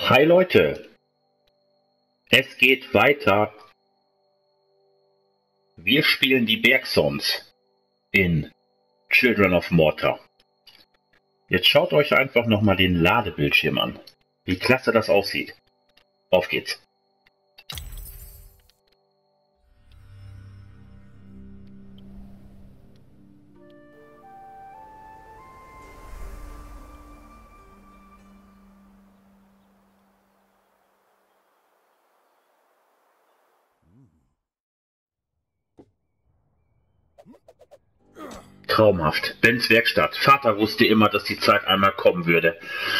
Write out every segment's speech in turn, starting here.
Hi Leute, es geht weiter. Wir spielen die Bergsons in Children of Morta. Jetzt schaut euch einfach nochmal den Ladebildschirm an. Wie klasse das aussieht. Auf geht's. Traumhaft. Bens Werkstatt. Vater wusste immer, dass die Zeit einmal kommen würde.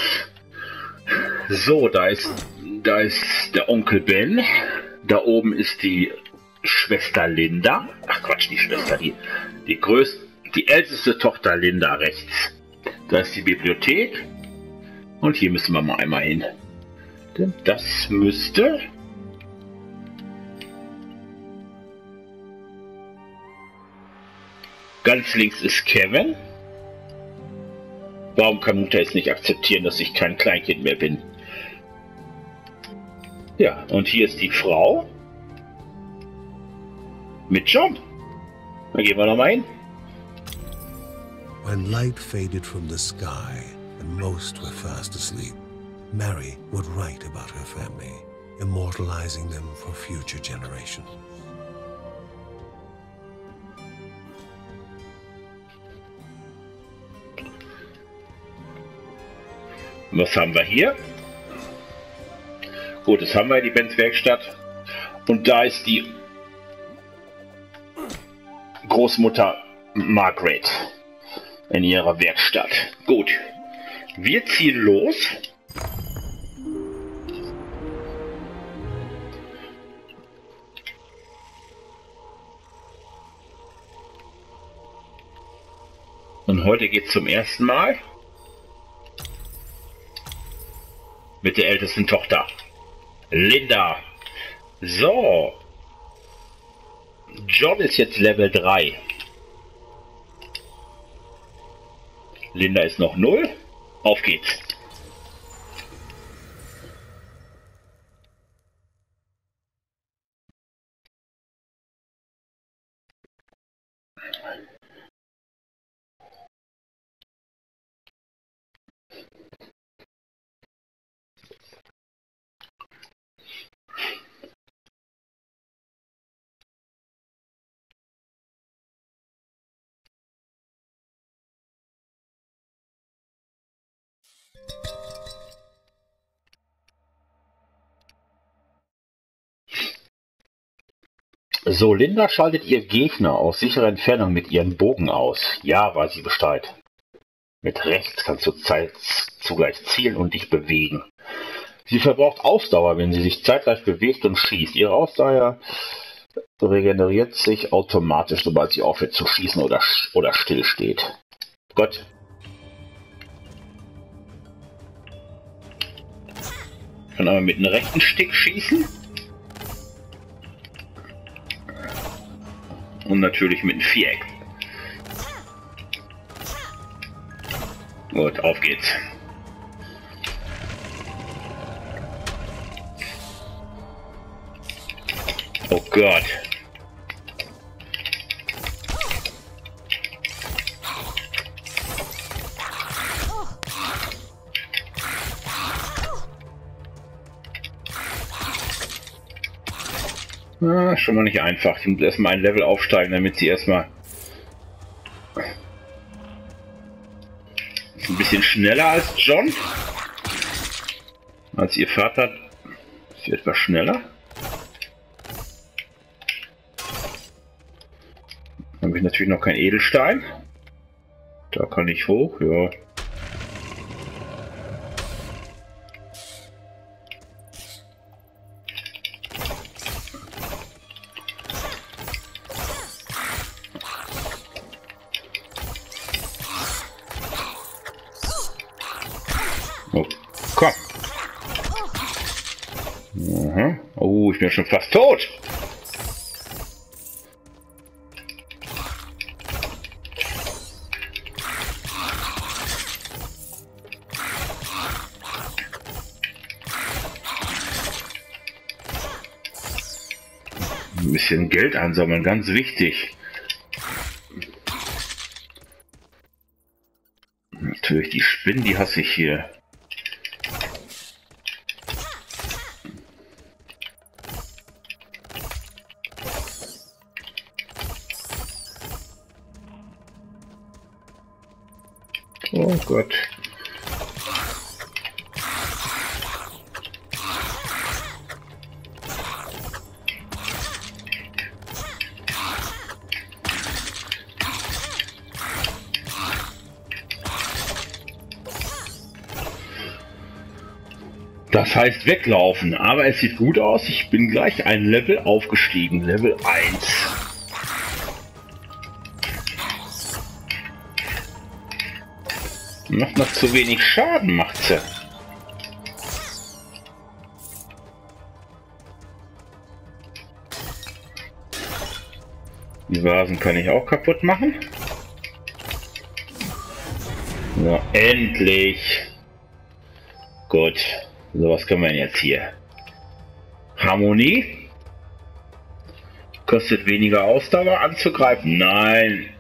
So, da ist der Onkel Ben. Da oben ist die Schwester Linda. Ach Quatsch, die Schwester, die älteste Tochter Linda rechts. Da ist die Bibliothek. Und hier müssen wir mal einmal hin. Denn das müsste... Ganz links ist Kevin. Warum kann Mutter jetzt nicht akzeptieren, dass ich kein Kleinkind mehr bin? Ja, und hier ist die Frau. Mit John. Dann gehen wir noch mal hin. When light faded from the sky and most were fast asleep, Mary would write about her family, immortalizing them for future generations. Was haben wir hier? Gut, das haben wir, die Bens Werkstatt. Und da ist die Großmutter Margaret in ihrer Werkstatt. Gut, wir ziehen los. Und heute geht es zum ersten Mal mit der ältesten Tochter, Linda. So. John ist jetzt Level 3. Linda ist noch 0. Auf geht's. So, Linda schaltet ihr Gegner aus sicherer Entfernung mit ihrem Bogen aus. Ja, weiß sie Bescheid. Mit rechts kannst du zugleich zielen und dich bewegen. Sie verbraucht Ausdauer, wenn sie sich zeitgleich bewegt und schießt. Ihre Ausdauer regeneriert sich automatisch, sobald sie aufhört zu schießen oder still steht. Gott. Ich kann aber mit einem rechten Stick schießen. Und natürlich mit einem Viereck. Gut, auf geht's. Oh Gott. Schon mal nicht einfach. Ich muss erstmal ein Level aufsteigen, damit sie erstmal ist ein bisschen schneller als John. Als ihr Vater. Ist sie etwas schneller. Habe ich natürlich noch kein Edelstein. Da kann ich hoch, ja. Oh, komm. Aha. Oh, ich bin schon fast tot. Ein bisschen Geld einsammeln, ganz wichtig. Natürlich die Spinnen, die hasse ich hier. Oh Gott. Das heißt weglaufen, aber es sieht gut aus. Ich bin gleich ein Level aufgestiegen. Level 1. Noch zu wenig Schaden macht sie. Die Vasen kann ich auch kaputt machen. So, endlich. Gut. So, was können wir denn jetzt hier? Harmonie. Kostet weniger Ausdauer anzugreifen. Nein.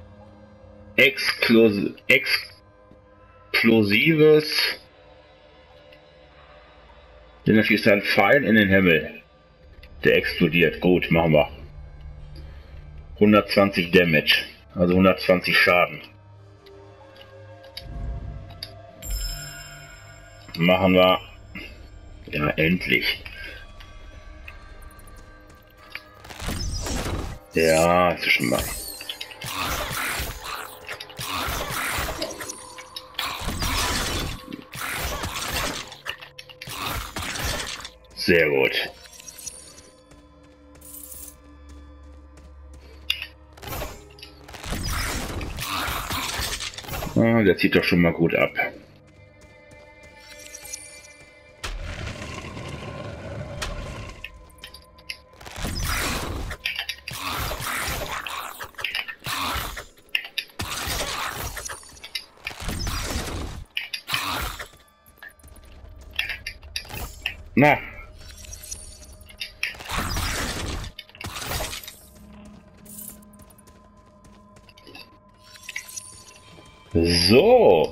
Explosives. Denn da schießt ein Pfeil in den Himmel. Der explodiert. Gut, machen wir. 120 Damage. Also 120 Schaden. Machen wir. Ja, endlich. Ja, ist schon mal. Sehr gut. Ah, der zieht doch schon mal gut ab. Na. So.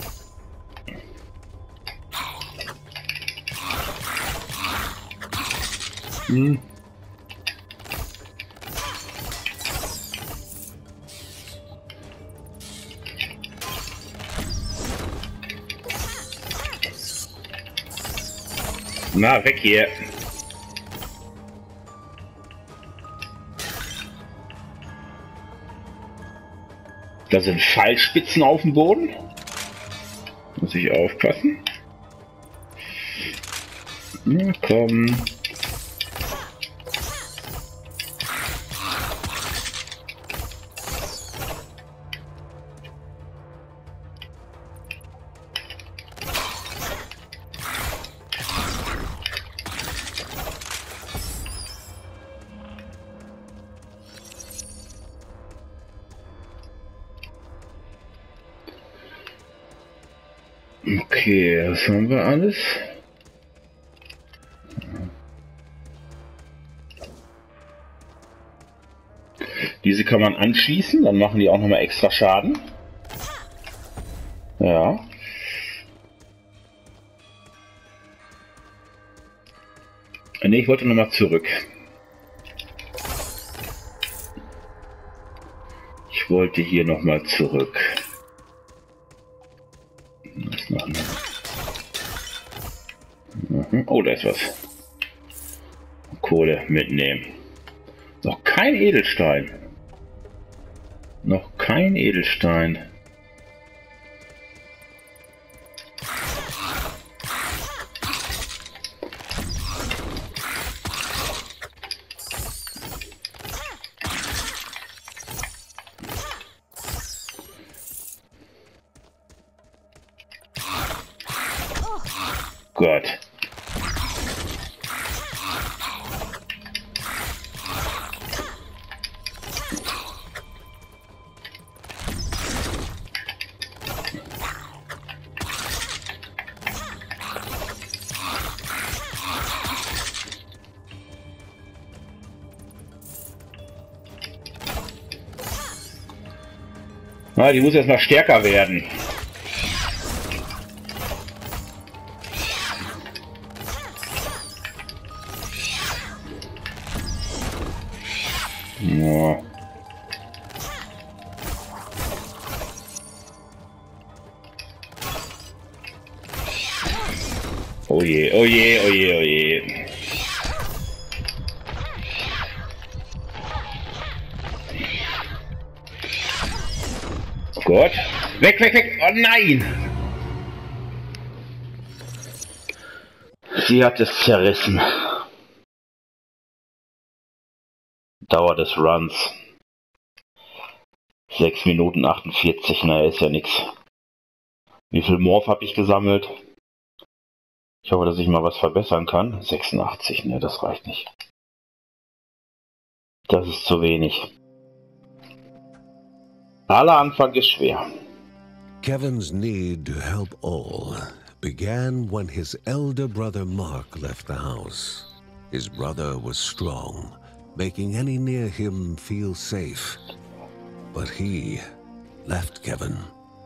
Na, weg hier. Da sind Pfeilspitzen auf dem Boden. Muss ich aufpassen. Na komm. Okay, was haben wir alles? Diese kann man anschließen, dann machen die auch nochmal extra Schaden. Ja. Ne, ich wollte nochmal zurück. Ich wollte hier nochmal zurück. Was machen wir? Oh, da ist was. Kohle mitnehmen. Noch kein Edelstein. Noch kein Edelstein. Gott. Na, die muss erstmal stärker werden. Ja. Oh je, oh je, oh je, oh je. Gott. Weg, weg, weg. Oh nein. Sie hat es zerrissen. Dauer des Runs. 6 Minuten 48. Naja, ist ja nichts. Wie viel Morph habe ich gesammelt? Ich hoffe, dass ich mal was verbessern kann. 86. Ne, das reicht nicht. Das ist zu wenig. Aller Anfang ist schwer. Kevin's need to help all began when his elder brother Mark left the house. His brother was strong, making any near him feel safe. But he left Kevin.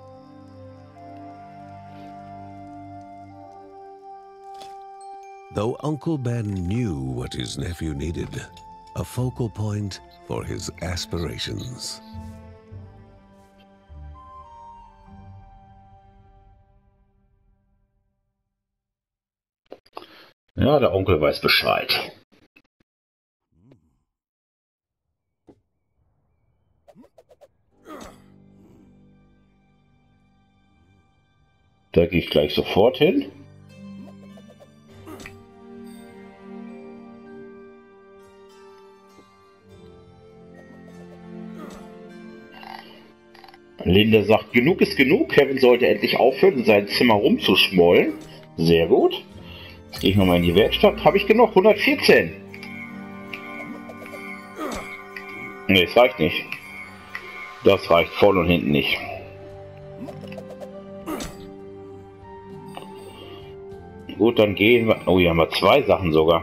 Though Uncle Ben knew what his nephew needed, a focal point for his aspirations. Ja, der Onkel weiß Bescheid. Da gehe ich gleich sofort hin. Linda sagt, genug ist genug. Kevin sollte endlich aufhören, in seinem Zimmer rumzuschmollen. Sehr gut. Jetzt gehe ich nochmal in die Werkstatt. Habe ich genug? 114. Ne, das reicht nicht. Das reicht vorne und hinten nicht. Gut, dann gehen wir... Oh, hier haben wir 2 Sachen sogar.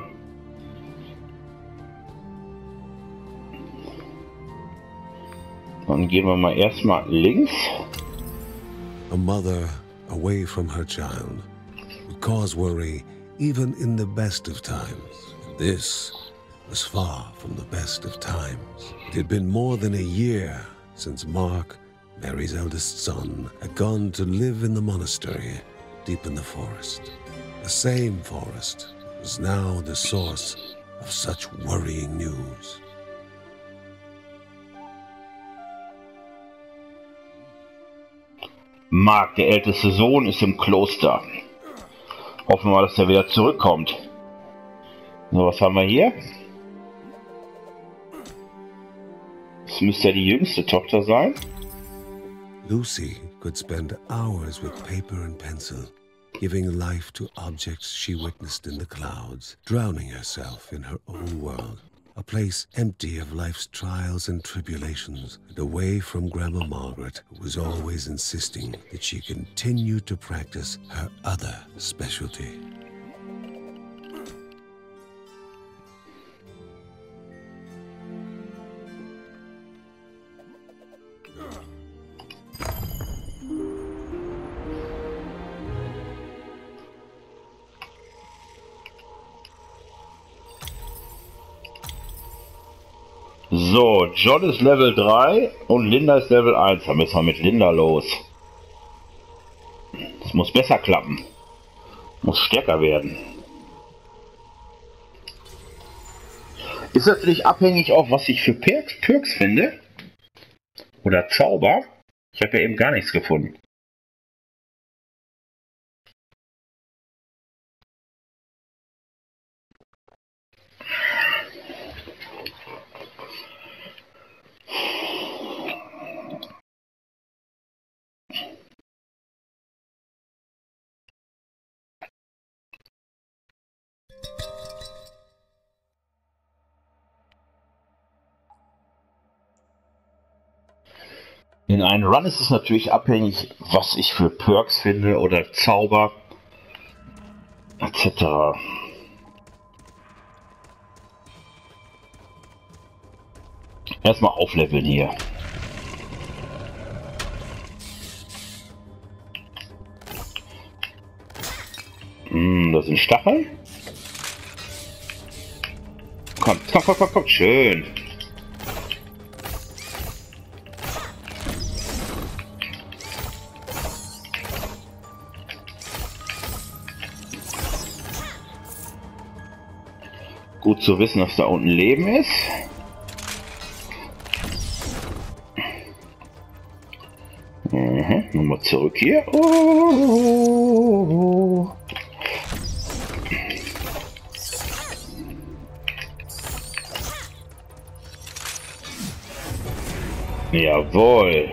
Dann gehen wir mal erstmal links. A mother away from her child would cause worry even in the best of times. This was far from the best of times. It had been more than a year since Mark, Mary's eldest son, had gone to live in the monastery deep in the forest. The same forest was now the source of such worrying news. Mark, der älteste Sohn, ist im Kloster. Hoffen wir mal, dass er wieder zurückkommt. So, was haben wir hier? Das müsste ja die jüngste Tochter sein. Lucy could spend hours with paper and pencil, giving life to objects she witnessed in the clouds, drowning herself in her own world, a place empty of life's trials and tribulations, and away from Grandma Margaret, who was always insisting that she continue to practice her other specialty. So, John ist Level 3 und Linda ist Level 1. Dann müssen wir mit Linda los. Das muss besser klappen. Muss stärker werden. Ist natürlich abhängig auch, was ich für Perks finde. Oder Zauber. Ich habe ja eben gar nichts gefunden. In einem Run ist es natürlich abhängig, was ich für Perks finde oder Zauber etc. Erstmal aufleveln hier. Das sind Stacheln. Komm, komm, komm, komm, komm. Schön. Gut zu wissen, dass da unten Leben ist. Nochmal zurück hier. Oh. Jawohl.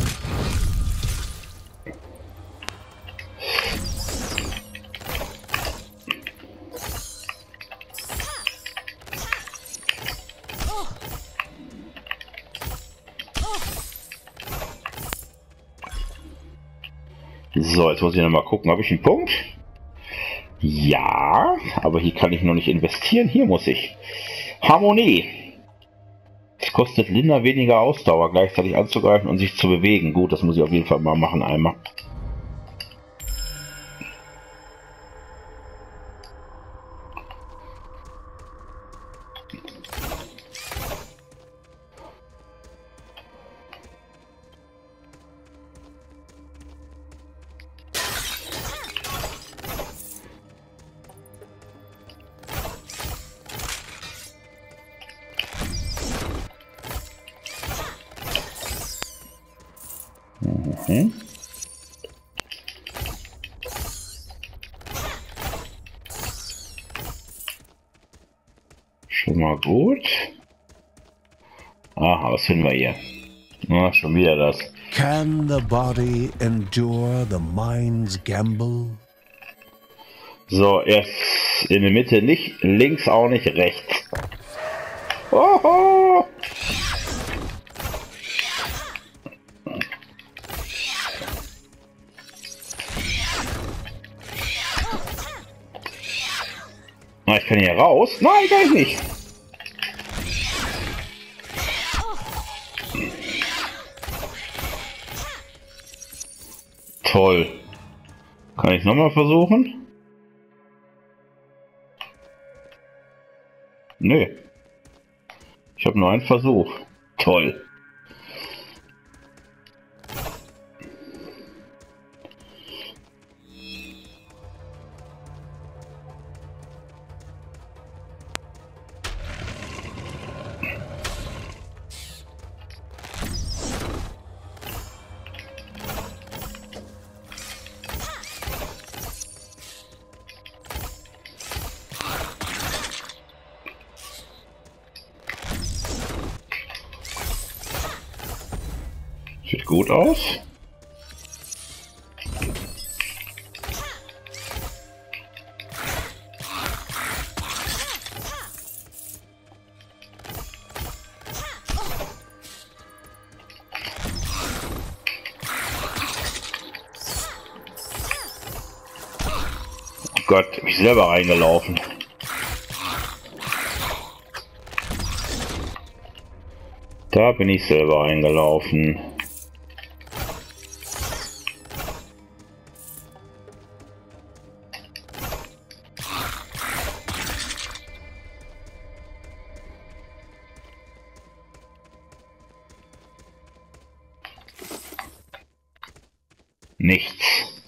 So, jetzt muss ich noch mal gucken, habe ich einen Punkt? Ja, aber hier kann ich noch nicht investieren. Hier muss ich. Harmonie. Es kostet Linda weniger Ausdauer, gleichzeitig anzugreifen und sich zu bewegen. Gut, das muss ich auf jeden Fall mal machen einmal. Schon mal gut. Aha, was finden wir hier? Na, schon wieder das. Can the body endure the mind's gamble? So, erst in der Mitte nicht, links auch nicht, rechts. Oho! Na, ich kann hier raus. Nein, kann ich nicht. Toll. Kann ich nochmal versuchen? Nö. Ich habe nur einen Versuch. Toll. Sieht gut aus. Oh Gott, mich selber reingelaufen. Da bin ich selber reingelaufen. Nichts.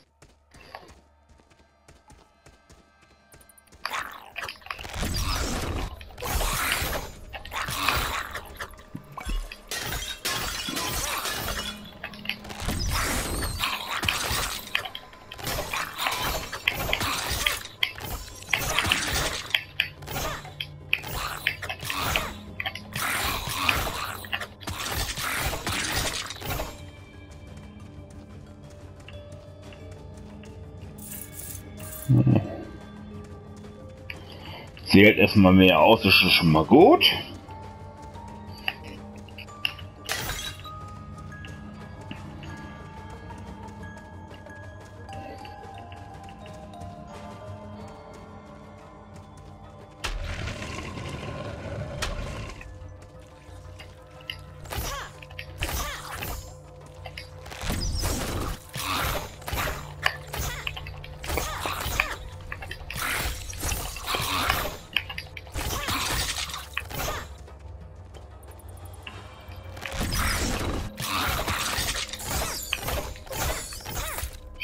Sie hält erstmal mehr aus, das ist schon mal gut.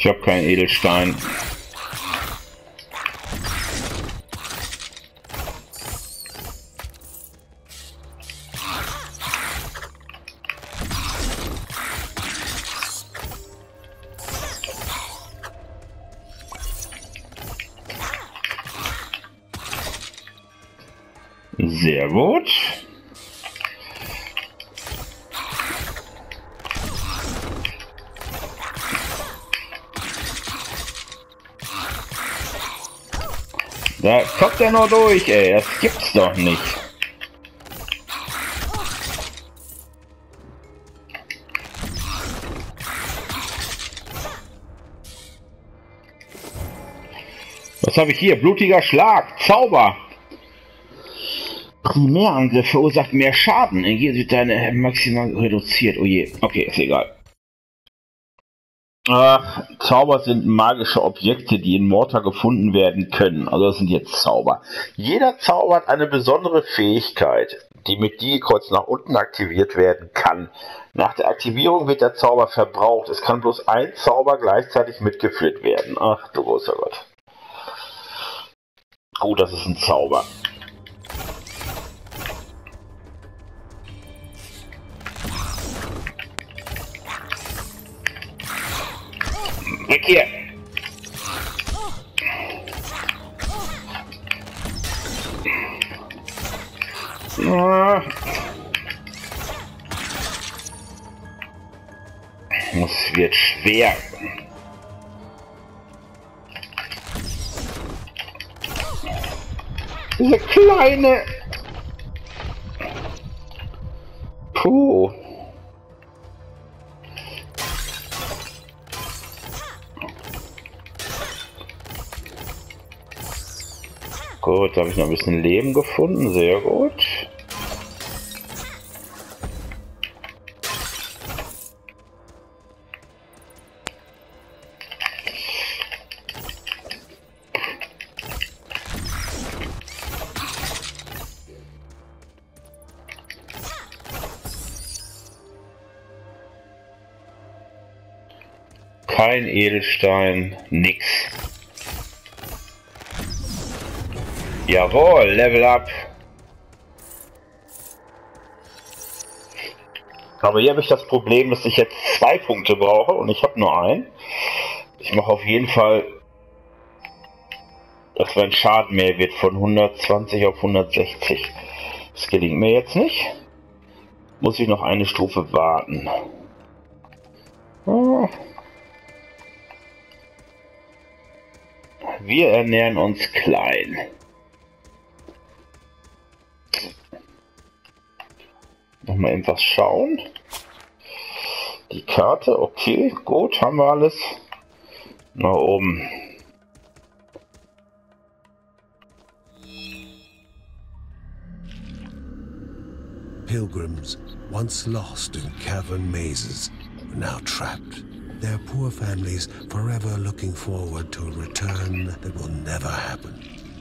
Ich habe keinen Edelstein. Sehr gut. Da kommt er noch durch, ey. Das gibt's doch nicht. Was habe ich hier? Blutiger Schlag. Zauber. Primärangriff verursacht mehr Schaden. Hier wird deine maximal reduziert. Oh je. Okay, ist egal. Ach, Zauber sind magische Objekte, die in Morta gefunden werden können. Also das sind jetzt Zauber. Jeder Zauber hat eine besondere Fähigkeit, die mit D-Kreuz nach unten aktiviert werden kann. Nach der Aktivierung wird der Zauber verbraucht. Es kann bloß ein Zauber gleichzeitig mitgeführt werden. Ach du großer Gott. Gut, das ist ein Zauber. Weg hier! Es wird schwer. Diese kleine... Puh. Gut, da habe ich noch ein bisschen Leben gefunden. Sehr gut. Kein Edelstein, nix. Jawohl, Level up. Aber hier habe ich das Problem, dass ich jetzt 2 Punkte brauche und ich habe nur einen. Ich mache auf jeden Fall, dass mein Schaden mehr wird von 120 auf 160. Das gelingt mir jetzt nicht. Muss ich noch eine Stufe warten. Wir ernähren uns klein. Nochmal etwas schauen. Die Karte, okay, gut, haben wir alles. Nach oben. Pilgrims, once lost in cavern mazes, are now trapped. Their poor families forever looking forward to a return that will never happen.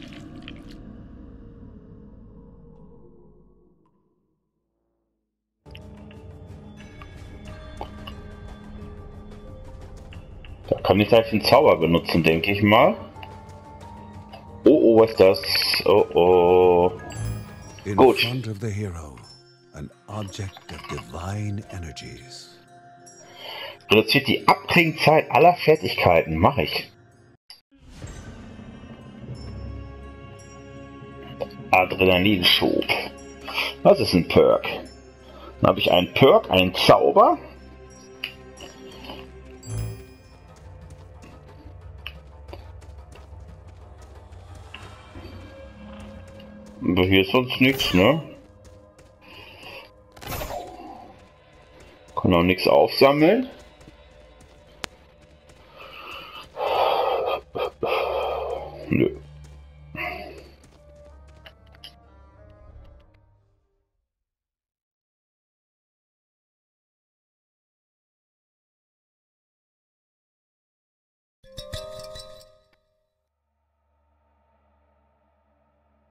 Da kann ich gleich einen Zauber benutzen, denke ich mal. Oh, was ist das? Oh. In Gut. front of the hero, an object of divine energies. Reduziert die Abklingzeit aller Fertigkeiten. Mache ich. Adrenalinschub. Das ist ein Perk. Dann habe ich einen Perk, einen Zauber. Aber hier ist sonst nichts, ne? Kann auch nichts aufsammeln. Nö.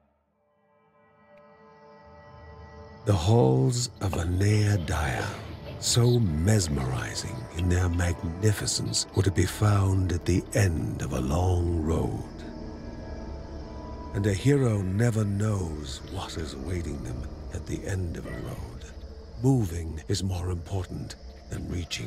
The halls of Anea Daya, so mesmerizing in their magnificence were to be found at the end of a long road. And a hero never knows what is awaiting them at the end of a road. Moving is more important than reaching.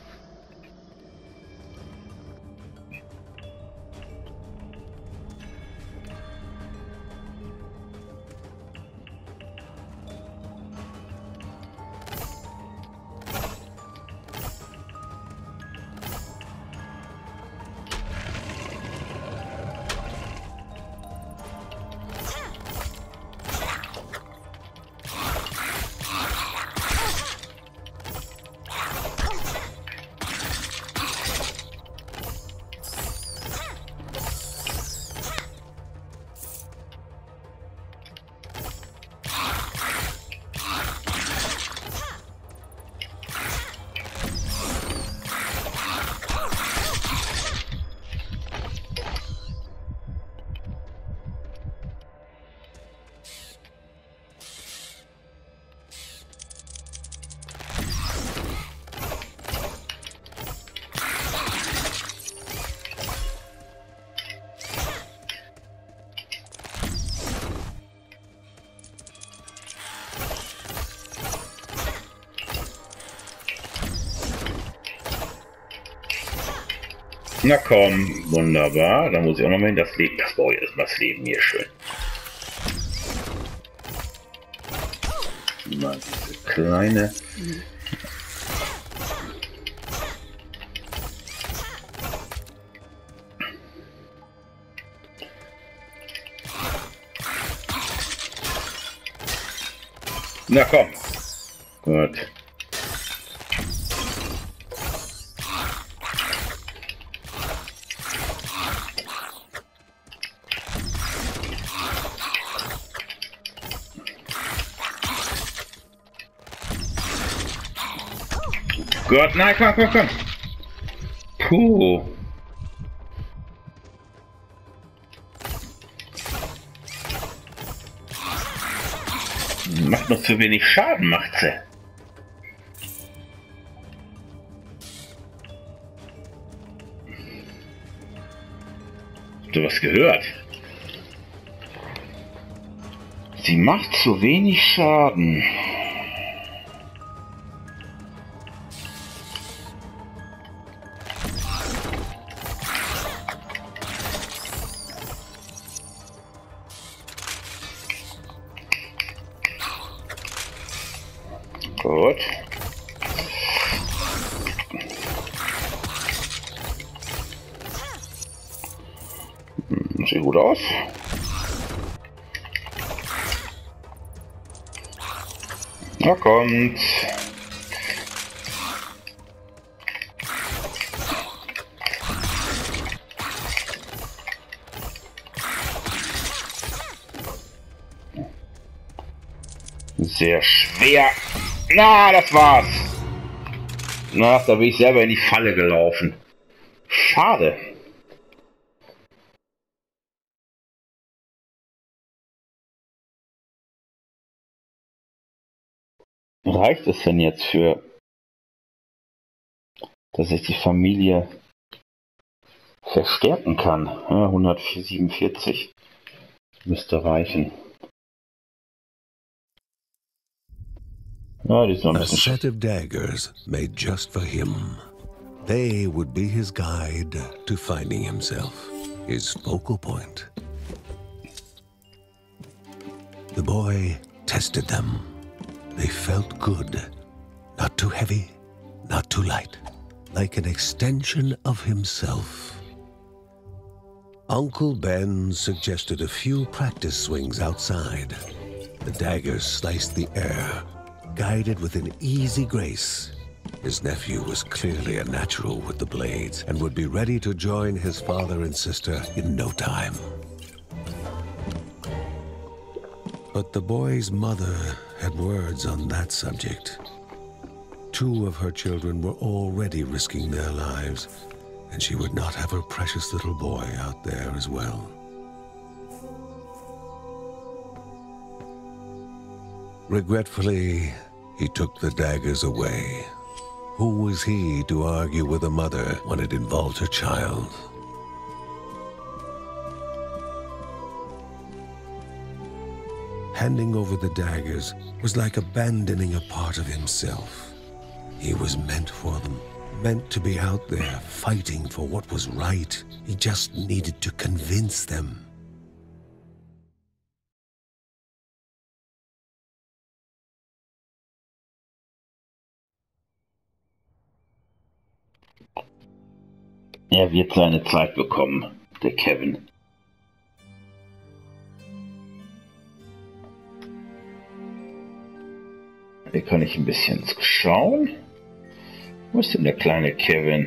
Na komm, wunderbar. Da muss ich auch noch mal hin. Das Leben, das brauche ich erstmal, das Leben hier schön. Mal diese kleine. Na komm. Gut. Gott, nein, komm. Puh. Macht noch zu wenig Schaden, macht sie. Habt ihr was gehört? Sie macht zu wenig Schaden. Gut. Sieht gut aus. Da kommt. Sehr schwer. Na, das war's. Na, da bin ich selber in die Falle gelaufen. Schade. Reicht es denn jetzt für, dass ich die Familie verstärken kann? Ja, 147 müsste reichen. Ja, die sind noch ein A bisschen set of daggers made just for him. They would be his guide to finding himself, his focal point. The boy tested them. They felt good. Not too heavy, not too light. Like an extension of himself. Uncle Ben suggested a few practice swings outside. The daggers sliced the air, guided with an easy grace. His nephew was clearly a natural with the blades and would be ready to join his father and sister in no time. But the boy's mother had words on that subject. 2 of her children were already risking their lives, and she would not have her precious little boy out there as well. Regretfully, he took the daggers away. Who was he to argue with a mother when it involved her child? Handing over the daggers was like abandoning a part of himself. He was meant for them, meant to be out there fighting for what was right. He just needed to convince them. Er wird seine Zeit bekommen, der Kevin. Hier kann ich ein bisschen schauen. Wo ist denn der kleine Kevin?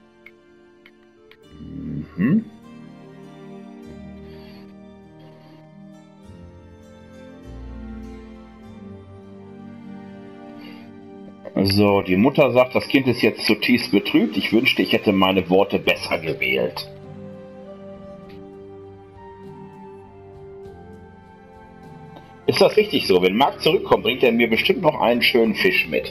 So, die Mutter sagt, das Kind ist jetzt zutiefst betrübt. Ich wünschte, ich hätte meine Worte besser gewählt. Ist das richtig so? Wenn Mark zurückkommt, bringt er mir bestimmt noch einen schönen Fisch mit.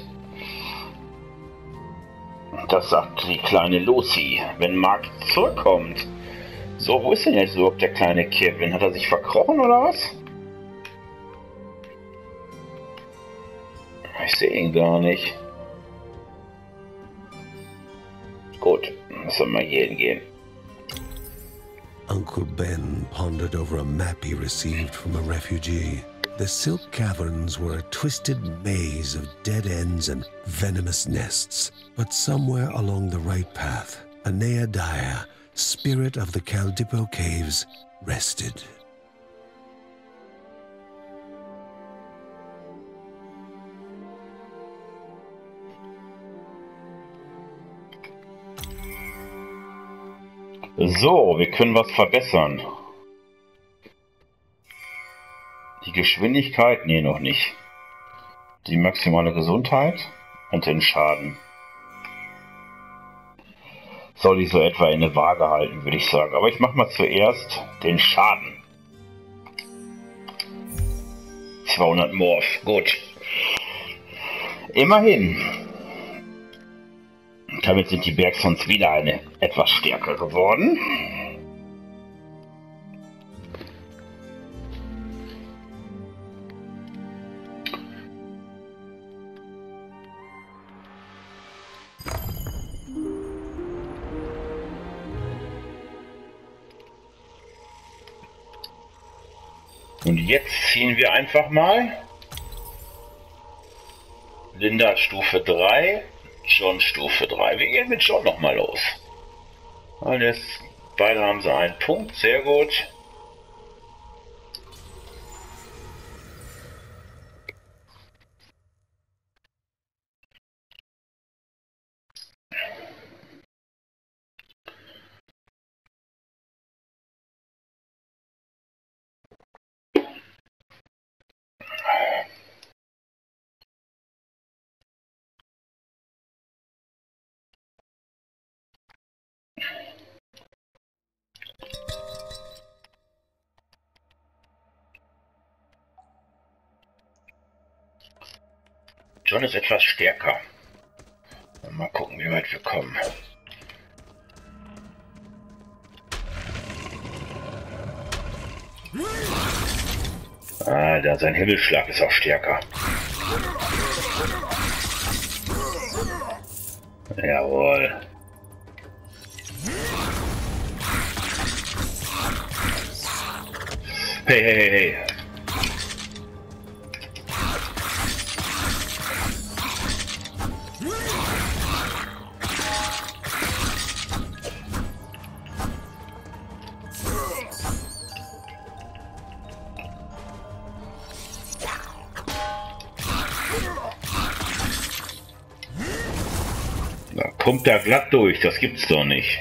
Das sagt die kleine Lucy. Wenn Mark zurückkommt. So, wo ist denn jetzt überhaupt der kleine Kevin? Hat er sich verkrochen oder was? Ich sehe ihn gar nicht. Gut, müssen wir hier hingehen. Uncle Ben pondered over a map he received from a refugee. The Silk Caverns were a twisted maze of dead ends and venomous nests. But somewhere along the right path, a Neadia, spirit of the Caldipo Caves, rested. So, wir können was verbessern. Die Geschwindigkeit? Nee, noch nicht. Die maximale Gesundheit und den Schaden. Soll ich so etwa in eine Waage halten, würde ich sagen. Aber ich mache mal zuerst den Schaden. 200 Morph, gut. Immerhin. Damit sind die Bergsons wieder etwas stärker geworden. Und jetzt ziehen wir einfach mal Linda Stufe 3, John Stufe 3. Wir gehen mit John nochmal los. Und jetzt beide haben sie einen Punkt, sehr gut. John ist etwas stärker. Mal gucken, wie weit wir kommen. Ah, sein Himmelsschlag ist auch stärker. Jawohl. Hey, hey, hey, hey. Da kommt er glatt durch, das gibt's doch nicht.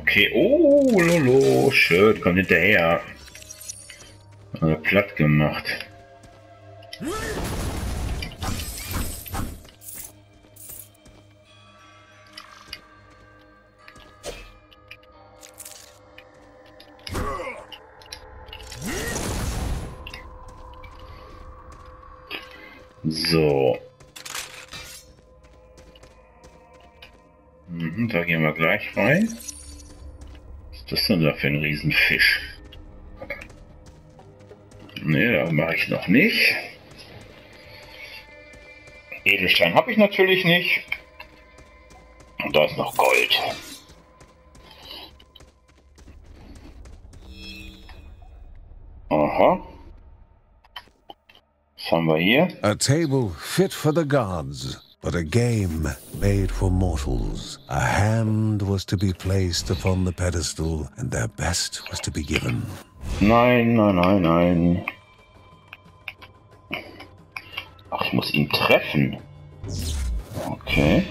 Okay, oh, Lolo, schön, kommt hinterher. Also platt gemacht. So. Da gehen wir gleich rein. Was ist das denn da für ein Riesenfisch? Ne, da mache ich noch nicht. Edelstein habe ich natürlich nicht. Und da ist noch Gold. Aha. Was haben wir hier? A table fit for the gods, but a game made for mortals. A hand was to be placed upon the pedestal, and their best was to be given. Nein, nein, nein, nein. Ach, ich muss ihn treffen. Okay.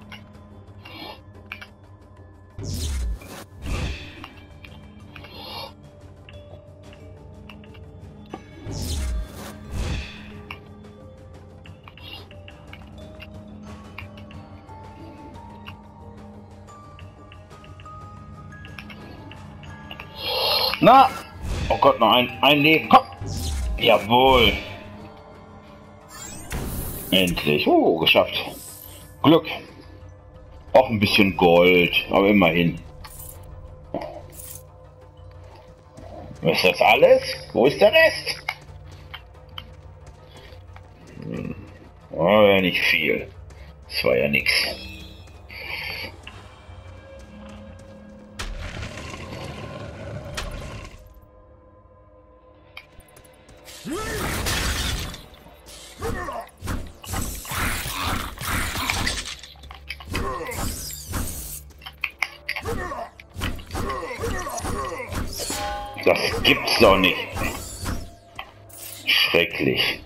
Na! Oh Gott, noch ein Leben. Komm! Jawohl! Endlich. Oh, geschafft. Glück. Auch ein bisschen Gold, aber immerhin. Ist das alles? Wo ist der Rest? Oh, ja, nicht viel. Das war ja nix. Das gibt's doch nicht. Schrecklich.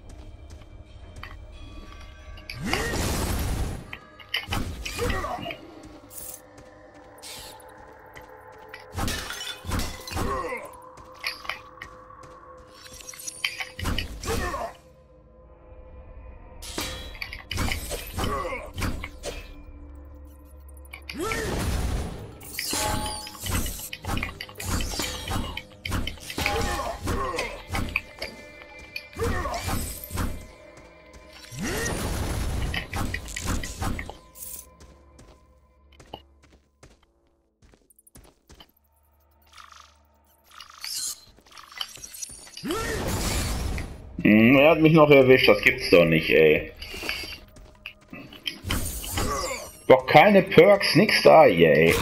Er hat mich noch erwischt, das gibt's doch nicht, ey. Doch keine Perks, nix da, ey.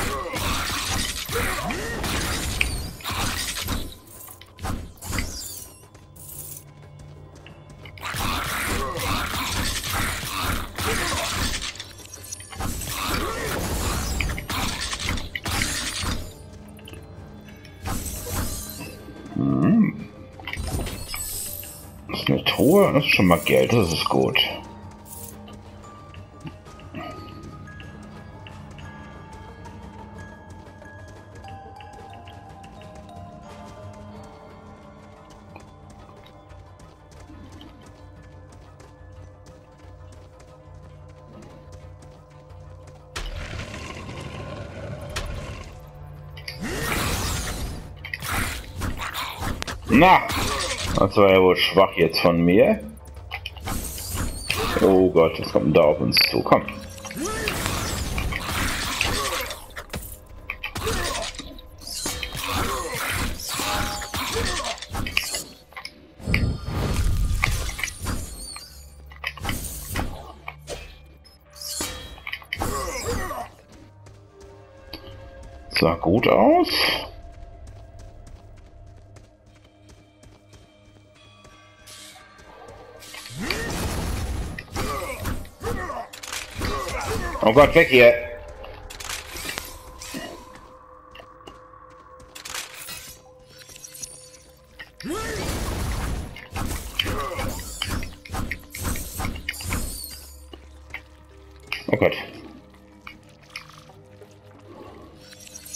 Das ist eine Truhe, das ist schon mal Geld, das ist gut. Na, das war ja wohl schwach jetzt von mir. Oh Gott, was kommt denn da auf uns zu? Komm. Sah gut aus. Oh Gott, weg hier! Oh Gott.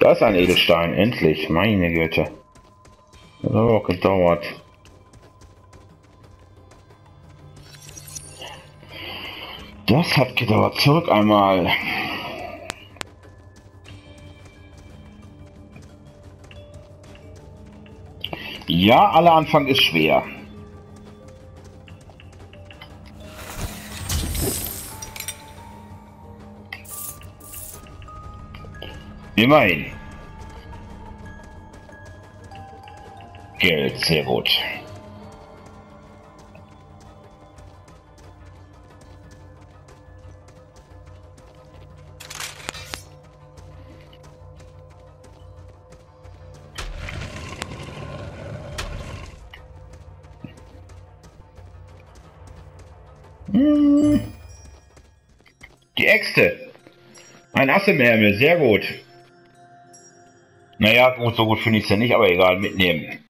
Da ist ein Edelstein, endlich, meine Güte. Das hat auch gedauert. Das hat gedauert. Zurück einmal. Ja, aller Anfang ist schwer. Immerhin. Geld, sehr gut. Die Äxte. Ein Ass im Ärmel, sehr gut. Naja, gut, so gut finde ich es ja nicht, aber egal, mitnehmen.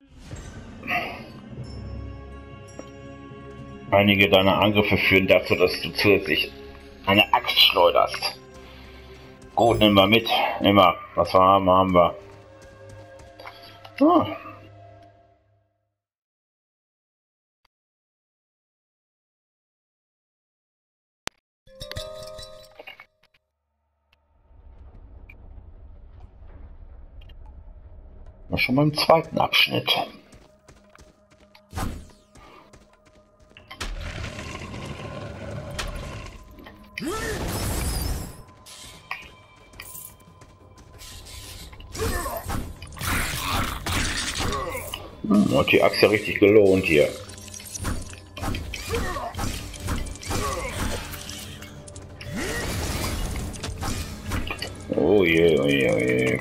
Einige deiner Angriffe führen dazu, dass du zusätzlich eine Axt schleuderst. Gut, nehmen wir mit. Immer. Was wir haben, haben wir. Ah. Schon beim zweiten Abschnitt. Hat die Axt ja richtig gelohnt hier. Oh je, oh je, oh je.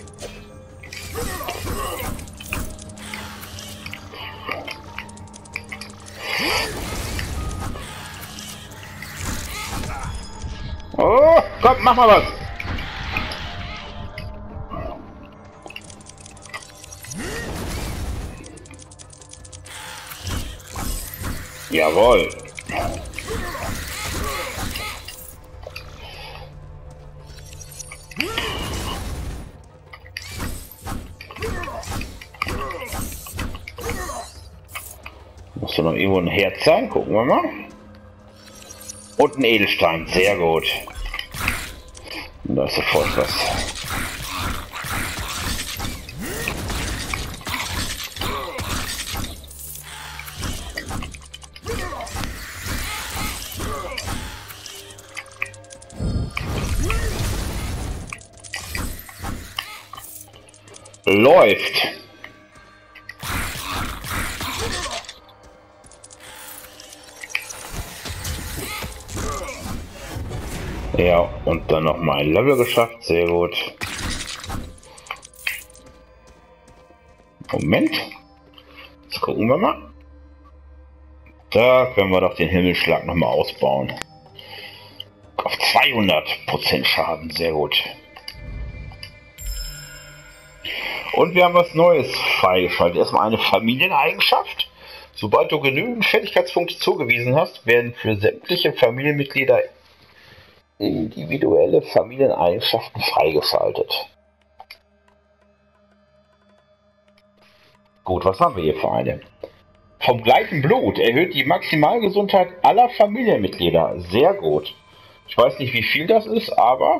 Oh, komm, mach mal was. Jawohl. Muss doch noch irgendwo ein Herz sein, gucken wir mal. Und ein Edelstein, sehr gut. Und da ist sofort was. Läuft. Ja, und dann noch mal ein Level geschafft, sehr gut. Moment. Jetzt gucken wir mal. Da können wir doch den Himmelschlag noch mal ausbauen. Auf 200% Schaden, sehr gut. Und wir haben was Neues freigeschaltet. Erstmal eine Familieneigenschaft. Sobald du genügend Fertigkeitspunkte zugewiesen hast, werden für sämtliche Familienmitglieder individuelle Familieneigenschaften freigeschaltet. Gut, was haben wir hier für eine? Vom gleichen Blut erhöht die Maximalgesundheit aller Familienmitglieder. Sehr gut. Ich weiß nicht, wie viel das ist, aber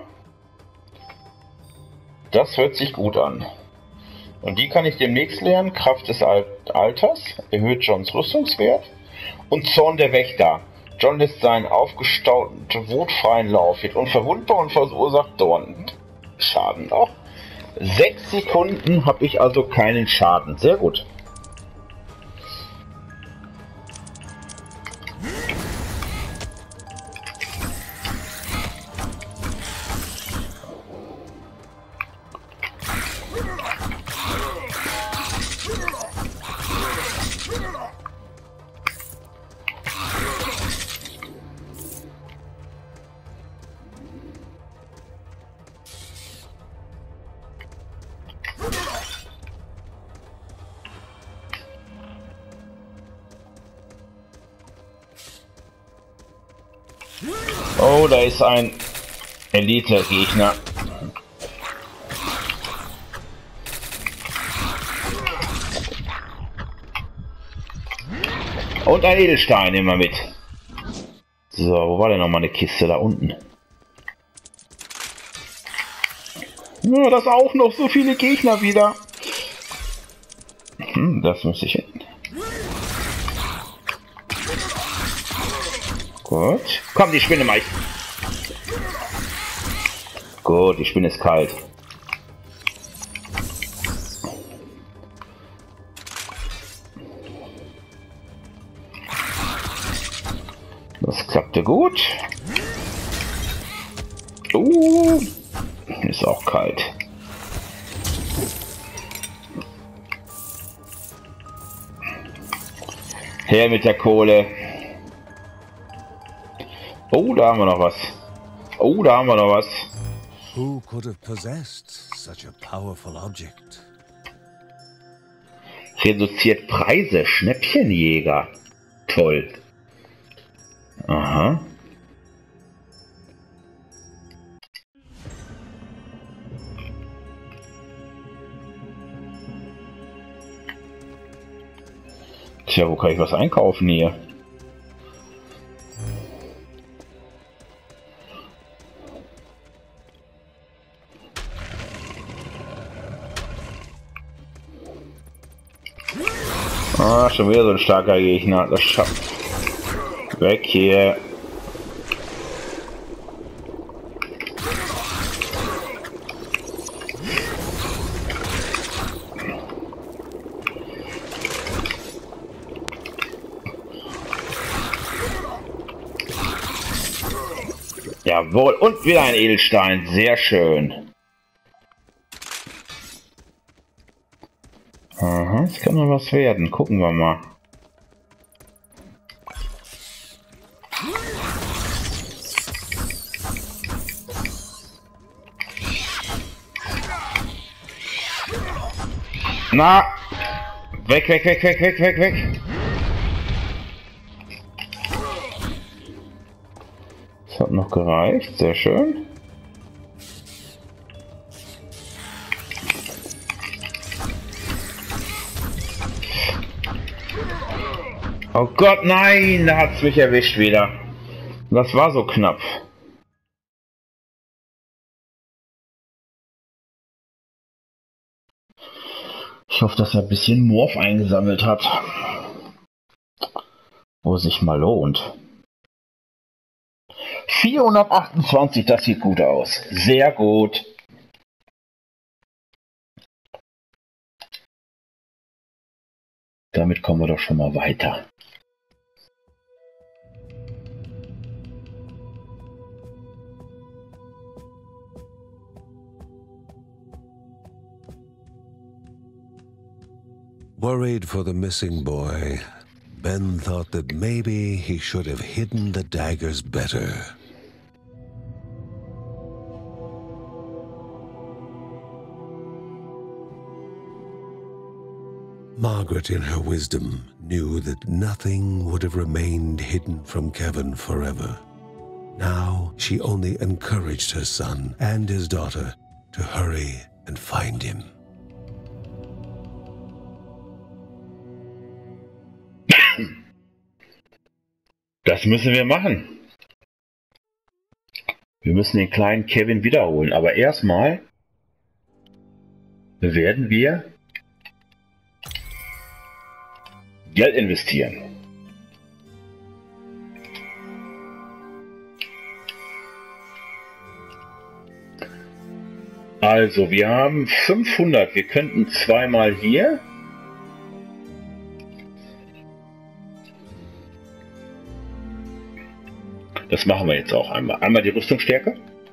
das hört sich gut an. Und die kann ich demnächst lernen. Kraft des Alters erhöht Johns Rüstungswert. Und Zorn der Wächter. John lässt seinen aufgestauten Wut freien Lauf, wird unverwundbar und verursacht dauernd Schaden. Auch 6 Sekunden habe ich also keinen Schaden. Sehr gut. Oh, da ist ein Elite-Gegner. Und ein Edelstein nehmen wir mit. So, wo war denn noch mal eine Kiste? Da unten. Ja, das auch noch so viele Gegner wieder. Das muss ich hin. Gut. Komm, die Spinne mal. Gut, die Spinne ist kalt. Das klappte gut. Ist auch kalt. Her mit der Kohle. Oh, da haben wir noch was. Oh, da haben wir noch was. Who could have possessed such a powerful object? Reduziert Preise, Schnäppchenjäger. Toll. Aha. Tja, wo kann ich was einkaufen hier? Ah, schon wieder so ein starker Gegner. Das schafft. Weg hier. Jawohl, und wieder ein Edelstein. Sehr schön. Aha, es kann noch was werden. Gucken wir mal. Na! Weg, weg, weg, weg, weg, weg, weg! Das hat noch gereicht. Sehr schön. Oh Gott, nein, da hat es mich erwischt wieder. Das war so knapp. Ich hoffe, dass er ein bisschen Morph eingesammelt hat. Wo es sich mal lohnt. 428, das sieht gut aus. Sehr gut. Damit kommen wir doch schon mal weiter. Worried for the missing boy, Ben thought that maybe he should have hidden the daggers better. Margaret, in her wisdom, knew that nothing would have remained hidden from Kevin forever. Now she only encouraged her son and his daughter to hurry and find him. Das müssen wir machen. Wir müssen den kleinen Kevin wiederholen. Aber erstmal werden wir Geld investieren. Also, wir haben 500. Wir könnten zweimal hier. Das machen wir jetzt auch einmal. Einmal die Rüstungsstärke.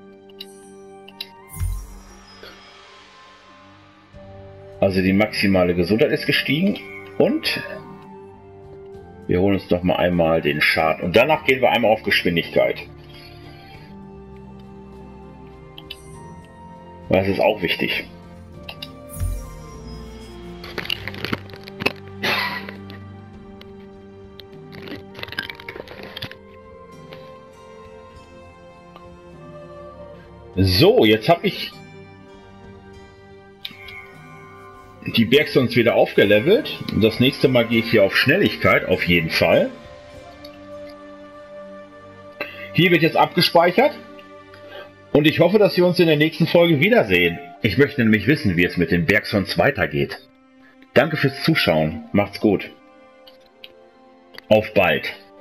Also die maximale Gesundheit ist gestiegen. Und wir holen uns noch mal einmal den Schaden. Und danach gehen wir einmal auf Geschwindigkeit. Das ist auch wichtig. So, jetzt habe ich die Bergsons wieder aufgelevelt. Das nächste Mal gehe ich hier auf Schnelligkeit, auf jeden Fall. Hier wird jetzt abgespeichert. Und ich hoffe, dass wir uns in der nächsten Folge wiedersehen. Ich möchte nämlich wissen, wie es mit den Bergsons weitergeht. Danke fürs Zuschauen. Macht's gut. Auf bald.